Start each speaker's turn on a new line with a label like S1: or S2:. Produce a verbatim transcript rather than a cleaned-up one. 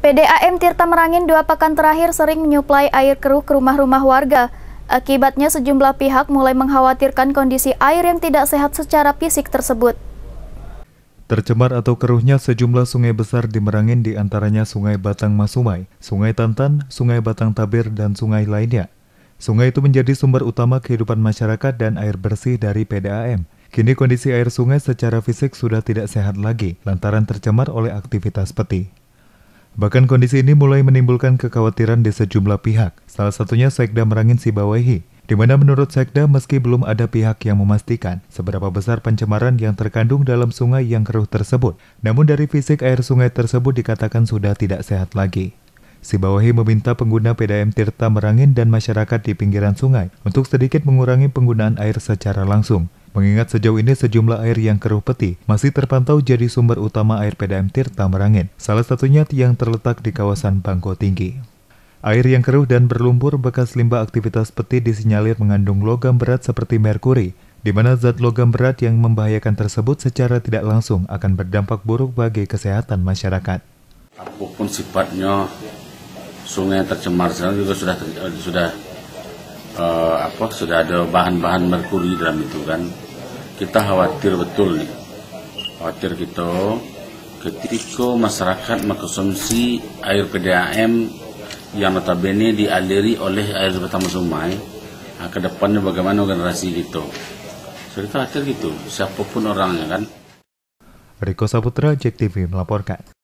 S1: P D A M Tirta Merangin dua pekan terakhir sering menyuplai air keruh ke rumah-rumah warga. Akibatnya sejumlah pihak mulai mengkhawatirkan kondisi air yang tidak sehat secara fisik tersebut.
S2: Tercemar atau keruhnya sejumlah sungai besar di Merangin, diantaranya Sungai Batang Masumai, Sungai Tantan, Sungai Batang Tabir, dan sungai lainnya. Sungai itu menjadi sumber utama kehidupan masyarakat dan air bersih dari P D A M. Kini kondisi air sungai secara fisik sudah tidak sehat lagi lantaran tercemar oleh aktivitas peti. Bahkan kondisi ini mulai menimbulkan kekhawatiran di sejumlah pihak, salah satunya Sekda Merangin Sibawahi, di mana menurut Sekda meski belum ada pihak yang memastikan seberapa besar pencemaran yang terkandung dalam sungai yang keruh tersebut, namun dari fisik air sungai tersebut dikatakan sudah tidak sehat lagi. Sibawahi meminta pengguna P D A M Tirta Merangin dan masyarakat di pinggiran sungai untuk sedikit mengurangi penggunaan air secara langsung, mengingat sejauh ini sejumlah air yang keruh peti masih terpantau jadi sumber utama air P D A M Tirta Merangin, salah satunya yang terletak di kawasan Bangko Tinggi. Air yang keruh dan berlumpur bekas limbah aktivitas peti disinyalir mengandung logam berat seperti merkuri, di mana zat logam berat yang membahayakan tersebut secara tidak langsung akan berdampak buruk bagi kesehatan masyarakat.
S3: Apapun sifatnya, sungai yang tercemar sekarang juga sudah sudah uh, apa sudah ada bahan-bahan merkuri dalam itu kan. Kita khawatir betul nih, khawatir kita ketika masyarakat mengkonsumsi air P D A M yang notabene dialiri oleh air Batang Masumai, nah, ke depannya bagaimana generasi gitu. So, kita khawatir gitu, siapapun orangnya kan.
S2: Riko Saputra, J E K T V melaporkan.